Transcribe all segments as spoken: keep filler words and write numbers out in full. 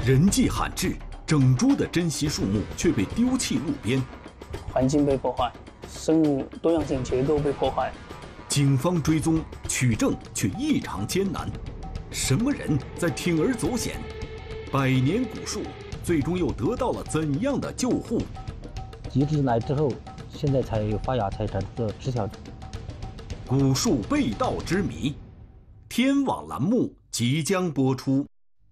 人迹罕至，整株的珍稀树木却被丢弃路边， 环境被破坏，生物多样性结构被破坏。 警方追踪取证却异常艰难，什么人在铤而走险？百年古树最终又得到了怎样的救护？ 移植来之后，现在才有发芽，才才知知晓。 古树被盗之谜，天网栏目即将播出。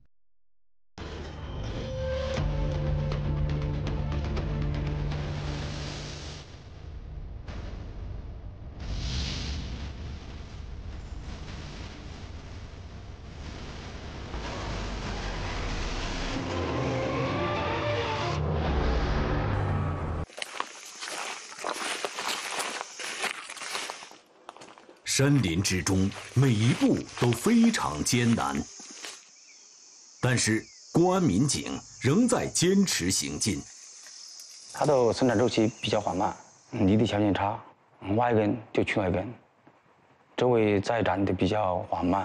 山林之中，每一步都非常艰难，但是公安民警仍在坚持行进。 它的生产周期比较缓慢，离地条件差，挖一根就去那一根，周围栽长得比较缓慢。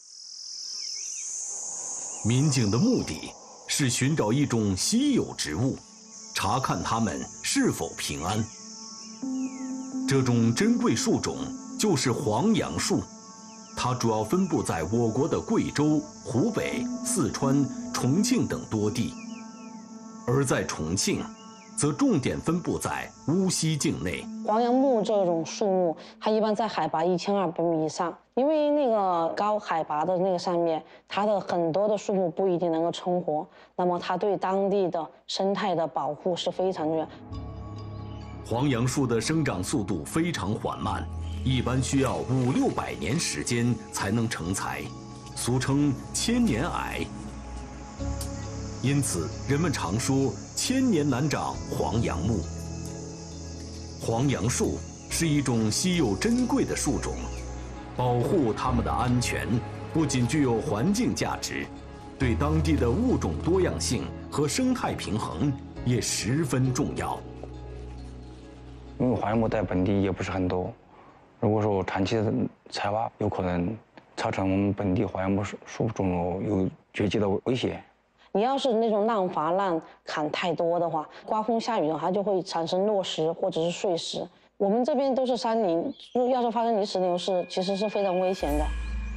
民警的目的是寻找一种稀有植物，查看它们是否平安。这种珍贵树种就是黄杨树，它主要分布在我国的贵州、湖北、四川、重庆等多地，而在重庆，则重点分布在乌溪境内。 黄杨木这种树木，它一般在海拔一千二百米以上，因为那个高海拔的那个上面，它的很多的树木不一定能够存活，那么它对当地的生态的保护是非常重要。 黄杨树的生长速度非常缓慢，一般需要五六百年时间才能成材，俗称千年矮。因此，人们常说千年难长黄杨木。黄杨树是一种稀有珍贵的树种，保护它们的安全不仅具有环境价值，对当地的物种多样性和生态平衡也十分重要。 因为黄杨木在本地也不是很多，如果说长期的采挖，有可能造成我们本地黄杨木树种有绝迹的危险。 你要是那种滥伐滥砍太多的话，刮风下雨的话，它就会产生落石或者是碎石。我们这边都是山林，要是发生泥石流是其实是非常危险的。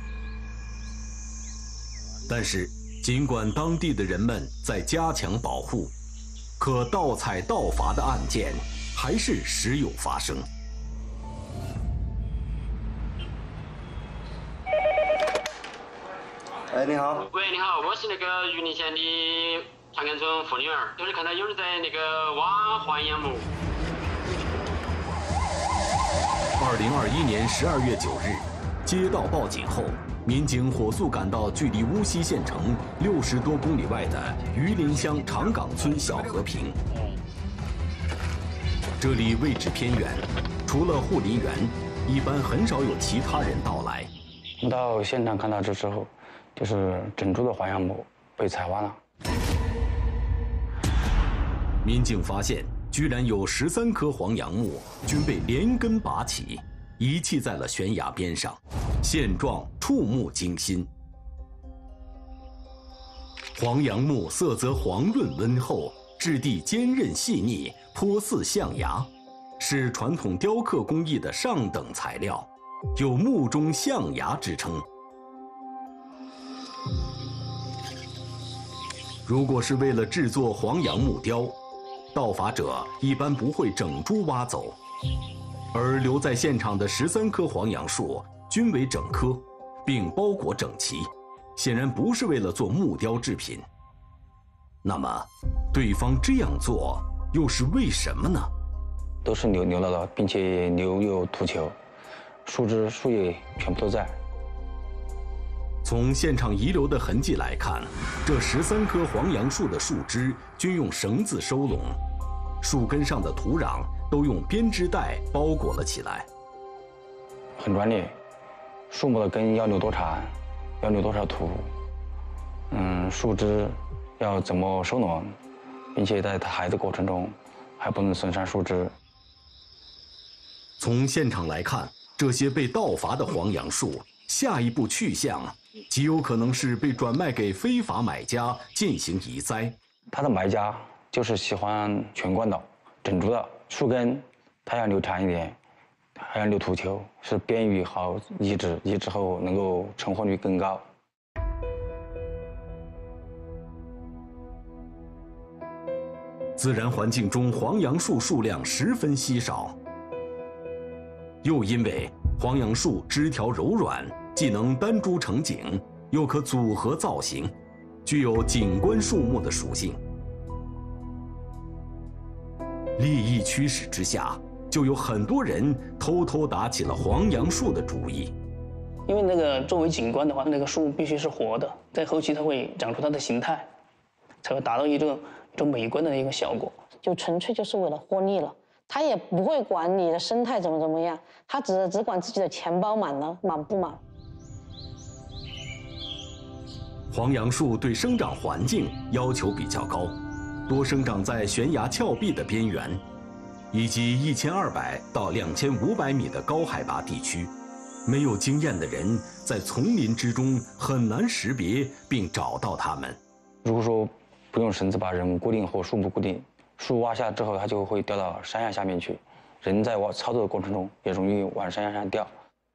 但是，尽管当地的人们在加强保护，可盗采盗伐的案件还是时有发生。 哎，你好。 喂，你好，我是那个榆林县的长干村妇女儿，就是看到有人在那个挖黄杨木。 二零二一年十二月九日，接到报警后，民警火速赶到距离乌溪县城六十多公里外的榆林乡长岗村小和平。这里位置偏远，除了护林员，一般很少有其他人到来。 我们到现场看到这之后，就是整株的黄杨木被采挖了。 民警发现，居然有十三棵黄杨木均被连根拔起，遗弃在了悬崖边上，现状触目惊心。黄杨木色泽黄润温厚，质地坚韧细腻，颇似象牙，是传统雕刻工艺的上等材料，有木中象牙之称。如果是为了制作黄杨木雕，盗伐者一般不会整株挖走，而留在现场的十三棵黄杨树均为整棵，并包裹整齐，显然不是为了做木雕制品。那么，对方这样做又是为什么呢？ 都是留留了的，并且留有土球，树枝树叶全部都在。 从现场遗留的痕迹来看，这十三棵黄杨树的树枝均用绳子收拢，树根上的土壤都用编织袋包裹了起来。 很专业，树木的根要留多长，要留多少土，嗯，树枝要怎么收拢，并且在它海的过程中还不能损伤树枝。 从现场来看，这些被盗伐的黄杨树下一步去向极有可能是被转卖给非法买家进行移栽。 它的买家就是喜欢全冠的、整株的树根，它要留长一点，还要留土球，是便于好移植，移植后能够成活率更高。 自然环境中黄杨树数量十分稀少，又因为黄杨树枝条柔软，既能单株成景，又可组合造型，具有景观树木的属性。利益驱使之下，就有很多人偷偷打起了黄杨树的主意。 因为那个作为景观的话，那个树必须是活的，在后期它会长出它的形态，才会达到一种一种美观的一个效果。 就纯粹就是为了获利了，他也不会管你的生态怎么怎么样，他只只管自己的钱包满了满不满。 黄杨树对生长环境要求比较高，多生长在悬崖峭壁的边缘，以及一千二百到两千五百米的高海拔地区。没有经验的人在丛林之中很难识别并找到它们。 如果说不用绳子把人固定或树木固定，树挖下之后它就会掉到山崖下面去，人在挖操作的过程中也容易往山崖上掉。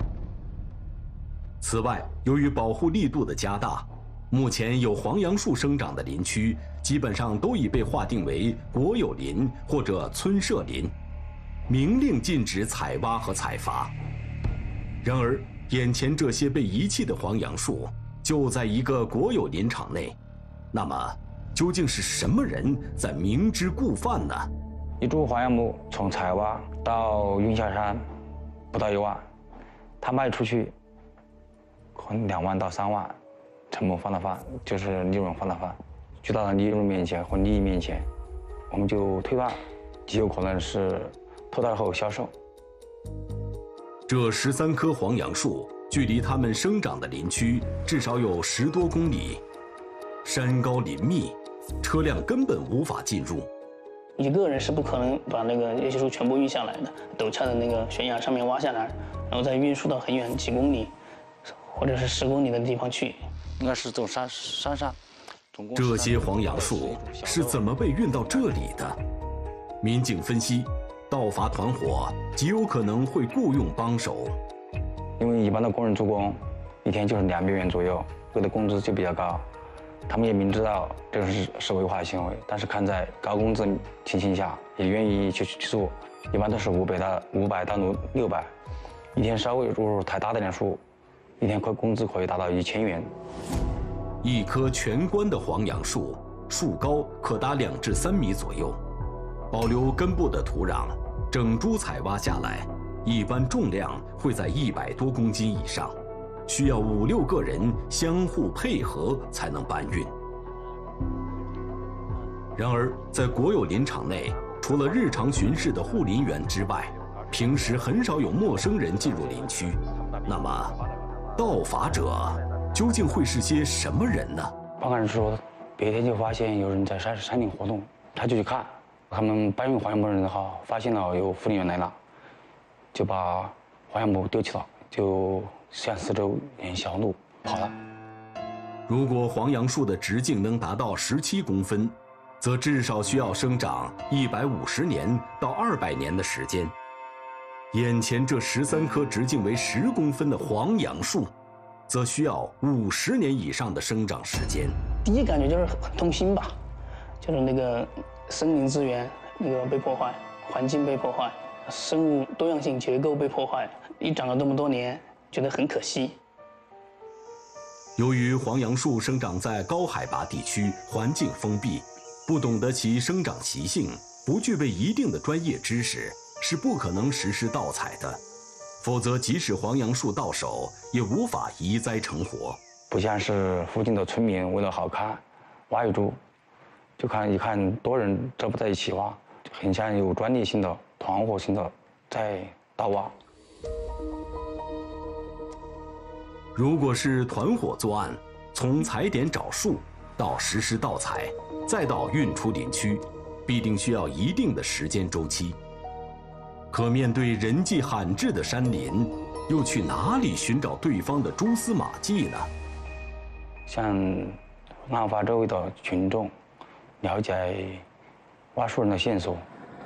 此外，由于保护力度的加大，目前有黄杨树生长的林区基本上都已被划定为国有林或者村社林，明令禁止采挖和采伐。然而，眼前这些被遗弃的黄杨树就在一个国有林场内，那么究竟是什么人在明知故犯呢？ 一株黄杨木从采挖到运下山不到一万，它卖出去可能两万到三万，成本放大放就是利润放大放，巨大的利润面前或利益面前，我们就推断极有可能是脱胎后销售。 这十三棵黄杨树距离它们生长的林区至少有十多公里，山高林密，车辆根本无法进入。 一个人是不可能把那个这些树全部运下来的，陡峭的那个悬崖上面挖下来，然后再运输到很远几公里，或者是十公里的地方去。 应该是走山山上。 这些黄杨树是怎么被运到这里的？民警分析，盗伐团伙极有可能会雇佣帮手。 因为一般的工人做工，一天就是两百元左右，给的工资就比较高。他们也明知道这是是违法行为，但是看在高工资情形下，也愿意去去做。一般都是五百到五百到六百，一天稍微如果太大的点树，一天可工资可以达到一千元。 一棵全冠的黄杨树，树高可达两至三米左右，保留根部的土壤，整株采挖下来，一般重量会在一百多公斤以上，需要五六个人相互配合才能搬运。然而，在国有林场内，除了日常巡视的护林员之外，平时很少有陌生人进入林区。那么，盗伐者究竟会是些什么人呢？ 报案人说，别天就发现有人在山山顶活动，他就去看。他们搬运黄杨木的人的话，发现了有护林员来了，就把黄杨木丢弃了，就向四周沿小路跑了。 如果黄杨树的直径能达到十七公分，则至少需要生长一百五十年到二百年的时间。眼前这十三棵直径为十公分的黄杨树，则需要五十年以上的生长时间。 第一感觉就是很痛心吧，就是那个森林资源那个被破坏，环境被破坏，生物多样性结构被破坏，一长了这么多年，觉得很可惜。 由于黄杨树生长在高海拔地区，环境封闭，不懂得其生长习性，不具备一定的专业知识，是不可能实施盗采的。否则，即使黄杨树到手，也无法移栽成活。 不像是附近的村民为了好看，挖一株，就看一看多人这不在一起挖，很像有专利性的、团伙性的在盗挖。 如果是团伙作案，从采点找树到实施盗采，再到运出林区，必定需要一定的时间周期。可面对人迹罕至的山林，又去哪里寻找对方的蛛丝马迹呢？ 向案发周围的群众了解挖树人的线索。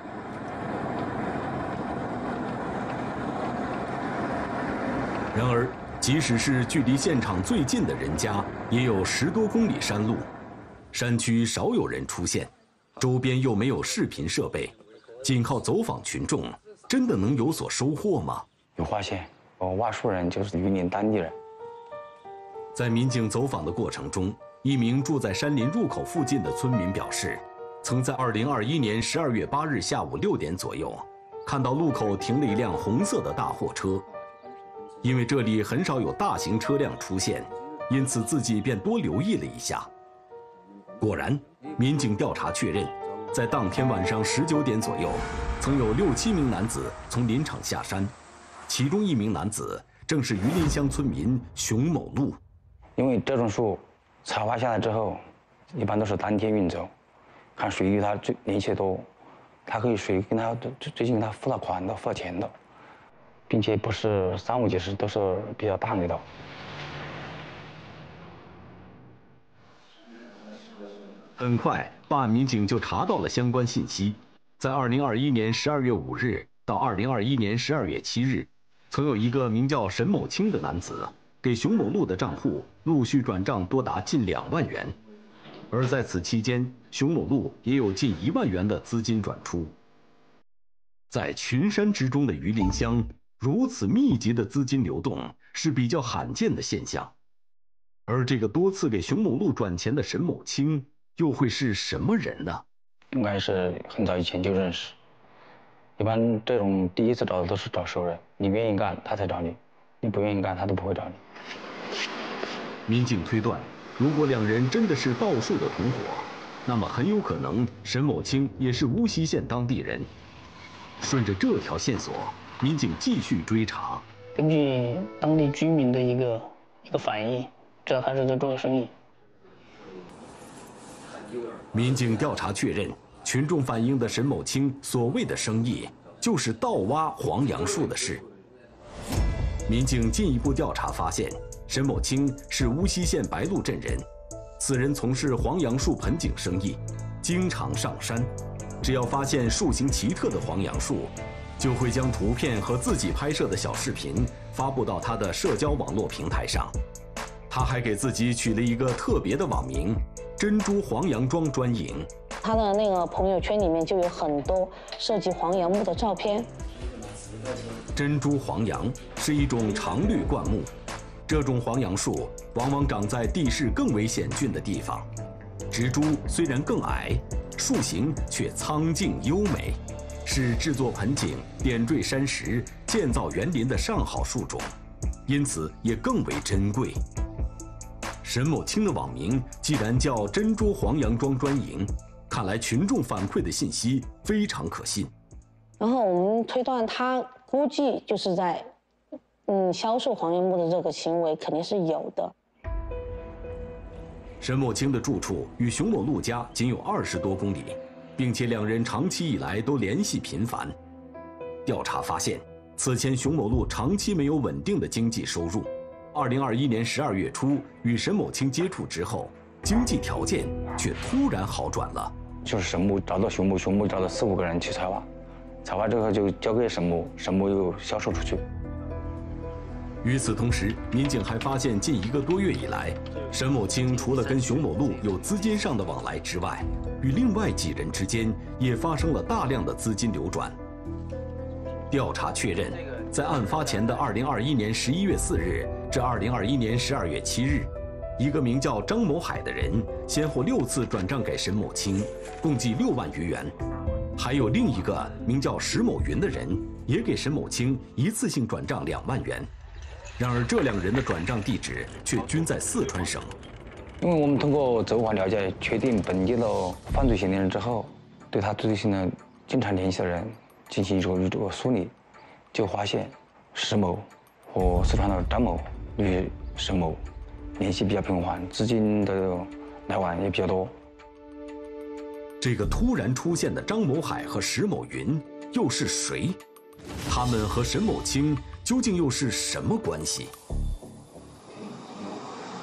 然而，即使是距离现场最近的人家，也有十多公里山路，山区少有人出现，周边又没有视频设备，仅靠走访群众，真的能有所收获吗？ 有发现，哦，挖树人就是榆林当地人。 在民警走访的过程中，一名住在山林入口附近的村民表示，曾在二零二一年十二月八日下午六点左右，看到路口停了一辆红色的大货车。因为这里很少有大型车辆出现，因此自己便多留意了一下。果然，民警调查确认，在当天晚上十九点左右，曾有六七名男子从林场下山，其中一名男子正是榆林乡村民熊某路。 因为这种树采挖下来之后，一般都是当天运走，看谁与他最联系多，他可以谁跟他最最近跟他付了款的、付了钱的。并且不是三五几十，都是比较大类的。 很快，办案民警就查到了相关信息。在二零二一年十二月五日到二零二一年十二月七日，曾有一个名叫沈某清的男子给熊某路的账户陆续转账多达近两万元，而在此期间，熊某路也有近一万元的资金转出。在群山之中的榆林乡，如此密集的资金流动是比较罕见的现象，而这个多次给熊某路转钱的沈某清又会是什么人呢？ 应该是很早以前就认识。一般这种第一次找的都是找熟人，你愿意干他才找你，你不愿意干他都不会找你。 民警推断，如果两人真的是盗树的同伙，那么很有可能沈某清也是无锡县当地人。顺着这条线索，民警继续追查。 根据当地居民的一个一个反应，知道他是在做生意。 民警调查确认，群众反映的沈某清所谓的生意，就是盗挖黄杨树的事。民警进一步调查发现，沈某清是无锡县白鹿镇人，此人从事黄杨树盆景生意，经常上山。只要发现树形奇特的黄杨树，就会将图片和自己拍摄的小视频发布到他的社交网络平台上。他还给自己取了一个特别的网名“珍珠黄杨庄专营”。 他的那个朋友圈里面就有很多涉及黄杨木的照片。 珍珠黄杨是一种常绿灌木，这种黄杨树往往长在地势更为险峻的地方，植株虽然更矮，树形却苍劲优美，是制作盆景、点缀山石、建造园林的上好树种，因此也更为珍贵。沈某清的网名既然叫珍珠黄杨庄专营，看来群众反馈的信息非常可信。 然后我们推断他估计就是在嗯销售黄杨木的这个行为肯定是有的。 沈某清的住处与熊某路家仅有二十多公里，并且两人长期以来都联系频繁。调查发现，此前熊某路长期没有稳定的经济收入。二零二一年十二月初与沈某清接触之后，经济条件却突然好转了。 就是沈某找到熊某，熊某找到四五个人去采挖，采挖之后就交给沈某，沈某又销售出去。 与此同时，民警还发现，近一个多月以来，沈某清除了跟熊某路有资金上的往来之外，与另外几人之间也发生了大量的资金流转。调查确认，在案发前的二零二一年十一月四日至二零二一年十二月七日，一个名叫张某海的人先后六次转账给沈某清，共计六万余元。还有另一个名叫石某云的人，也给沈某清一次性转账两万元。然而，这两人的转账地址却均在四川省。 因为我们通过走访了解，确定本地的犯罪嫌疑人之后，对他最近的经常联系的人进行一个这个梳理，就发现石某和四川的张某与沈某联系比较频繁，资金的来往也比较多。 这个突然出现的张某海和石某云又是谁？他们和沈某清究竟又是什么关系？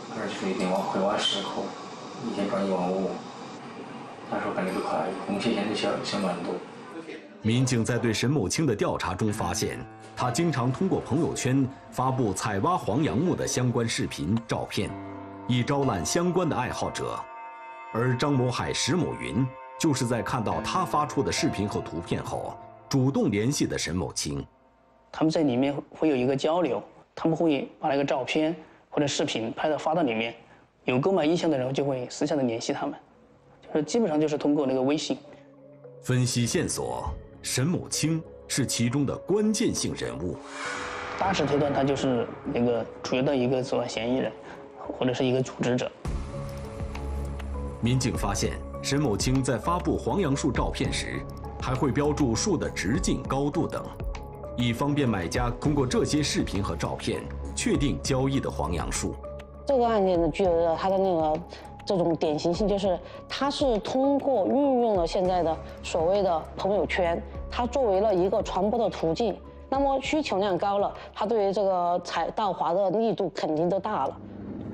出一点往回挖十口，一天赚一万五。那时候干得不快，工钱现在小小蛮多。 民警在对沈某清的调查中发现，他经常通过朋友圈发布采挖黄杨木的相关视频、照片，以招揽相关的爱好者。而张某海、石某云就是在看到他发出的视频和图片后，主动联系的沈某清。 他们在里面会有一个交流，他们会把那个照片或者视频拍到发到里面，有购买意向的人就会私下的联系他们，就是基本上就是通过那个微信。 分析线索，沈某清是其中的关键性人物。 大致推断他就是那个主要的一个作案嫌疑人，或者是一个组织者。 民警发现，沈某清在发布黄杨树照片时，还会标注树的直径、高度等，以方便买家通过这些视频和照片确定交易的黄杨树。 这个案件呢，具有它的那个这种典型性，就是它是通过运用了现在的所谓的朋友圈，它作为了一个传播的途径。那么需求量高了，它对于这个采盗伐的力度肯定都大了。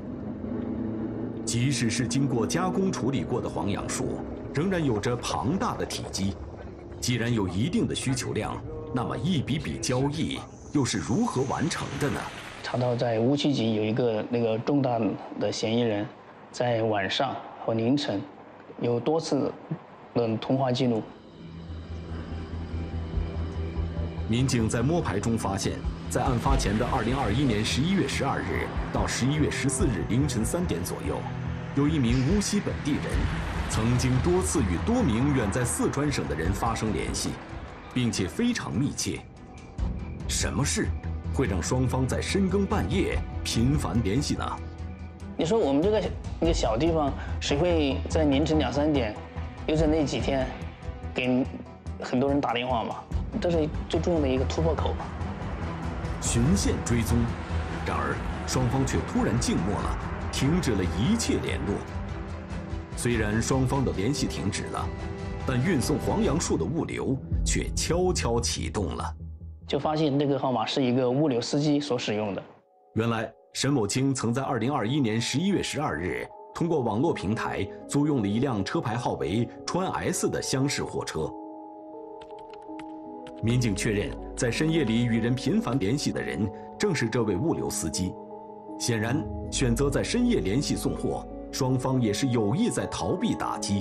即使是经过加工处理过的黄杨树，仍然有着庞大的体积。既然有一定的需求量，那么一笔笔交易又是如何完成的呢？ 查到在乌溪集有一个那个重大的嫌疑人，在晚上和凌晨有多次的通话记录。 民警在摸排中发现，在案发前的二零二一年十一月十二日到十一月十四日凌晨三点左右，有一名无锡本地人曾经多次与多名远在四川省的人发生联系，并且非常密切。什么事会让双方在深更半夜频繁联系呢？ 你说我们这个一个小地方，谁会在凌晨两三点，又在那几天，给很多人打电话嘛？这是最重要的一个突破口吧。 循线追踪，然而双方却突然静默了，停止了一切联络。虽然双方的联系停止了，但运送黄杨树的物流却悄悄启动了。 就发现这个号码是一个物流司机所使用的。 原来沈某清曾在二零二一年十一月十二日通过网络平台租用了一辆车牌号为川 S 的厢式货车。民警确认，在深夜里与人频繁联系的人正是这位物流司机。显然，选择在深夜联系送货，双方也是有意在逃避打击。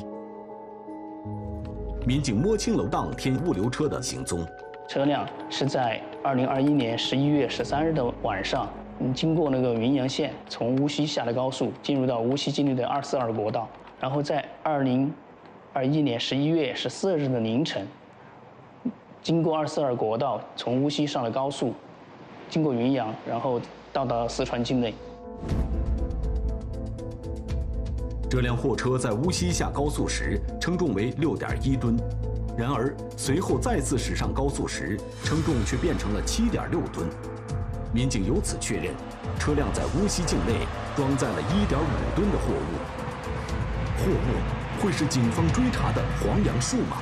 民警摸清了当天物流车的行踪， 车辆是在二零二一年十一月十三日的晚上，经过那个云阳县，从无锡下的高速，进入到无锡境内的二四二国道，然后在二零二一年十一月十四日的凌晨，经过二四二国道，从无锡上了高速，经过云阳，然后到达四川境内。 这辆货车在无锡下高速时称重为六点一吨，然而随后再次驶上高速时，称重却变成了七点六吨。民警由此确认，车辆在无锡境内装载了一点五吨的货物。货物会是警方追查的黄杨树吗？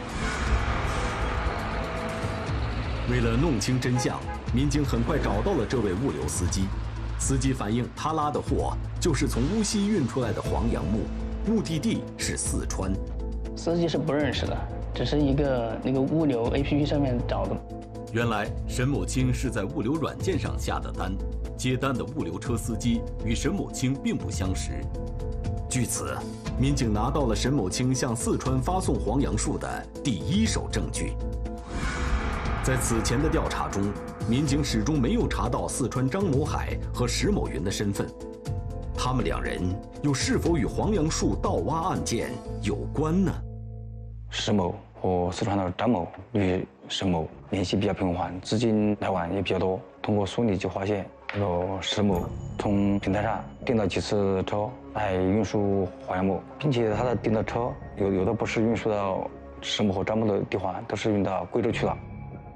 为了弄清真相，民警很快找到了这位物流司机。司机反映，他拉的货就是从无锡运出来的黄杨木，目的地是四川。 司机是不认识的，只是一个那个物流 A P P 上面找的。 原来沈某清是在物流软件上下的单，接单的物流车司机与沈某清并不相识。据此，民警拿到了沈某清向四川发送黄杨树的第一手证据。在此前的调查中，民警始终没有查到四川张某海和石某云的身份，他们两人又是否与黄杨树盗挖案件有关呢？ 石某和四川的张某与沈某联系比较频繁，资金来往也比较多。通过梳理就发现，那个石某从平台上订了几次车来运输黄杨木，并且他的订的车有有的不是运输到石某和张某的地方，都是运到贵州去了。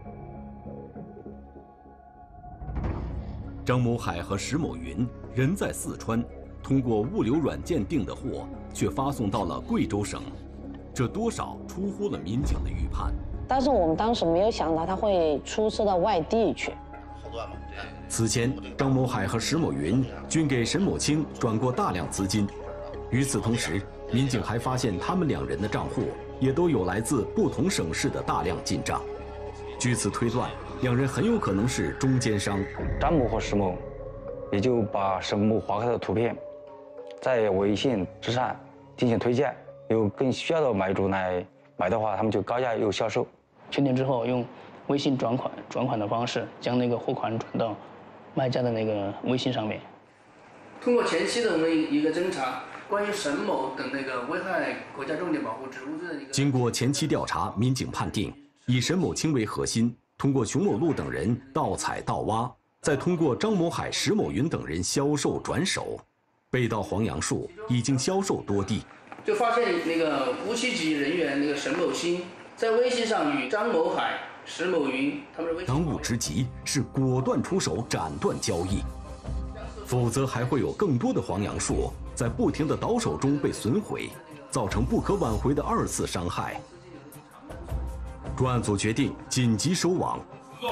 张某海和石某云人在四川，通过物流软件订的货却发送到了贵州省，这多少出乎了民警的预判。 但是我们当时没有想到他会出售到外地去。 后段嘛。 此前，张某海和石某云均给沈某清转过大量资金。与此同时，民警还发现他们两人的账户也都有来自不同省市的大量进账。据此推断，两人很有可能是中间商。 张某和石某也就把沈某划开的图片，在微信之上进行推荐，有更需要的买主来买的话，他们就高价又销售。 确定之后，用微信转款转款的方式将那个货款转到卖家的那个微信上面。 通过前期的我们一个侦查，关于沈某等那个危害国家重点保护植物的一个。 经过前期调查，民警判定以沈某清为核心，通过熊某路等人盗采盗挖，再通过张某海、石某云等人销售转手，被盗黄杨树已经销售多地。 就发现那个无期级人员那个沈某清在微信上与张某海、石某云他们的微信。 当务之急是果断出手斩断交易，否则还会有更多的黄杨树在不停的倒手中被损毁，造成不可挽回的二次伤害。专案组决定紧急收网。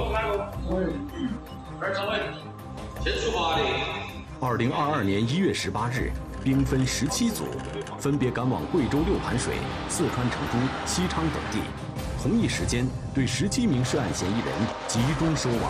二零二二年一月十八日，兵分十七组，分别赶往贵州六盘水、四川成都、西昌等地，同一时间对十七名涉案嫌疑人集中收网。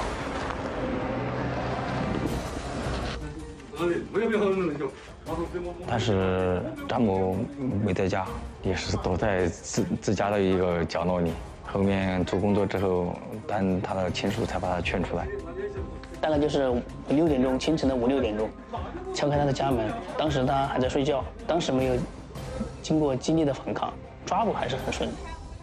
但是张某没在家，也是躲在自自家的一个角落里。后面做工作之后，但他的亲属才把他劝出来。 大概就是五六点钟，清晨的五六点钟，敲开他的家门。当时他还在睡觉，当时没有经过激烈的反抗，抓捕还是很顺利。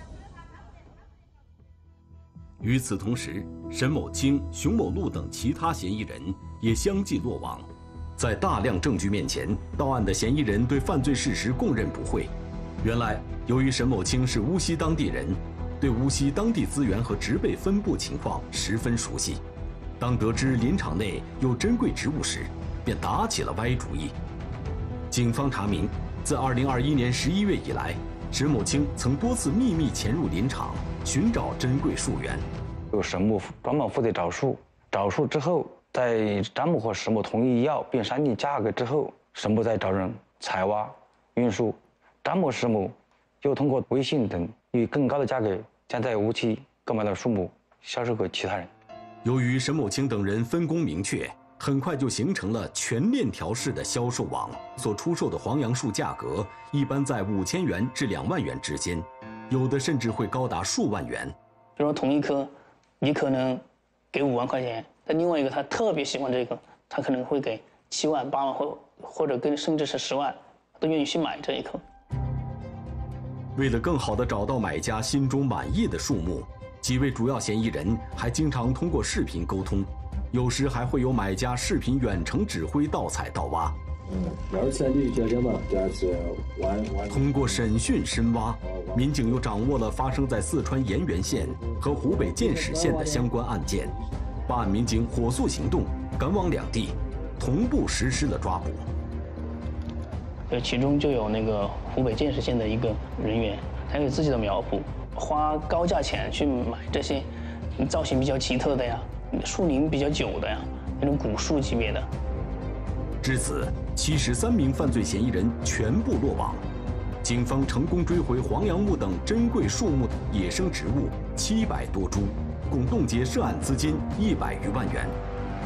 与此同时，沈某清、熊某路等其他嫌疑人也相继落网。在大量证据面前，到案的嫌疑人对犯罪事实供认不讳。原来，由于沈某清是乌溪当地人，对无锡当地资源和植被分布情况十分熟悉。当得知林场内有珍贵植物时，便打起了歪主意。警方查明，自二零二一年十一月以来，沈某清曾多次秘密潜入林场，寻找珍贵树源。 由沈某专门负责找树，找树之后，在张某和石某同意要并商定价格之后，沈某再找人采挖、运输。张某、石某又通过微信等以更高的价格将在无锡购买的树木销售给其他人。 由于沈某清等人分工明确，很快就形成了全链条式的销售网。所出售的黄杨树价格一般在五千元至两万元之间，有的甚至会高达数万元。 比如说同一棵，你可能给五万块钱，但另外一个他特别喜欢这个，他可能会给七万、八万或或者更甚至是十万，都愿意去买这一棵。 为了更好地找到买家心中满意的树木，几位主要嫌疑人还经常通过视频沟通，有时还会有买家视频远程指挥盗采盗挖。通过审讯深挖，民警又掌握了发生在四川盐源县和湖北建始县的相关案件，办案民警火速行动，赶往两地，同步实施了抓捕。 呃，其中就有那个湖北建始县的一个人员，他有自己的苗圃，花高价钱去买这些造型比较奇特的呀、树龄比较久的呀，那种古树级别的。 至此，七十三名犯罪嫌疑人全部落网，警方成功追回黄杨木等珍贵树木、野生植物七百多株，共冻结涉案资金一百余万元。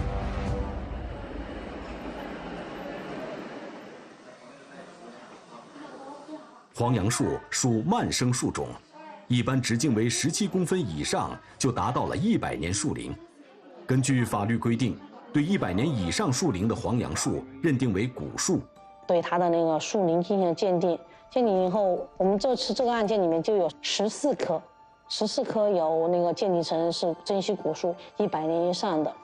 黄杨树属慢生树种，一般直径为十七公分以上就达到了一百年树龄。根据法律规定，对一百年以上树龄的黄杨树认定为古树， 对它的那个树龄进行鉴定。鉴定以后，我们这次这个案件里面就有十四棵，十四棵有那个鉴定成是珍稀古树，一百年以上的。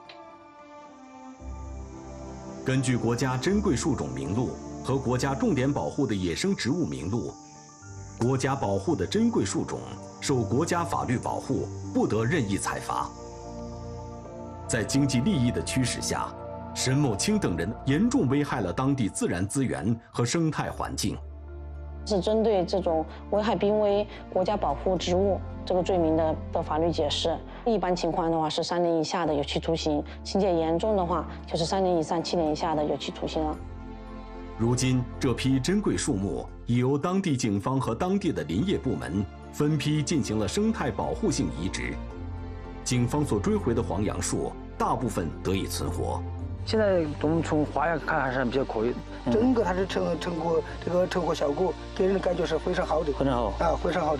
根据国家珍贵树种名录和国家重点保护的野生植物名录，国家保护的珍贵树种受国家法律保护，不得任意采伐。在经济利益的驱使下，沈某清等人严重危害了当地自然资源和生态环境。 是针对这种危害濒危国家保护植物这个罪名的的法律解释。一般情况的话是三年以下的有期徒刑，情节严重的话就是三年以上七年以下的有期徒刑了。 如今，这批珍贵树木已由当地警方和当地的林业部门分批进行了生态保护性移植。警方所追回的黄杨树，大部分得以存活。 现在我们从花样看还是比较可以， 整个它的成成果，这个成果效果给人的感觉是非常好的， 非常好啊，非常好的。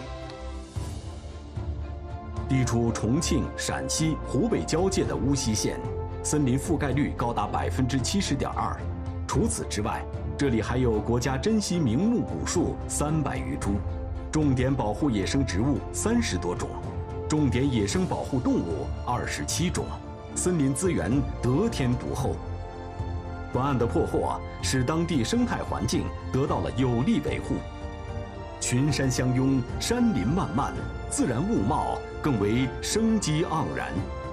地处重庆、陕西、湖北交界的巫溪县，森林覆盖率高达百分之七十点二。除此之外，这里还有国家珍稀名木古树三百余株，重点保护野生植物三十多种，重点野生保护动物二十七种，森林资源得天独厚。专案的破获，使当地生态环境得到了有力维护。群山相拥，山林漫漫，自然物貌更为生机盎然。